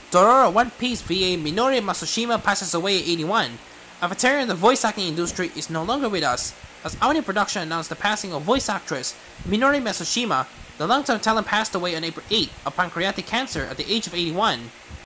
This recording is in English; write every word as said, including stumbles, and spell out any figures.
Dororo One Piece V A Minori Matsushima passes away at eighty-one. A veteran in the voice acting industry is no longer with us, as Oni Production announced the passing of voice actress Minori Matsushima. The long-term talent passed away on April eighth of pancreatic cancer at the age of eighty-one.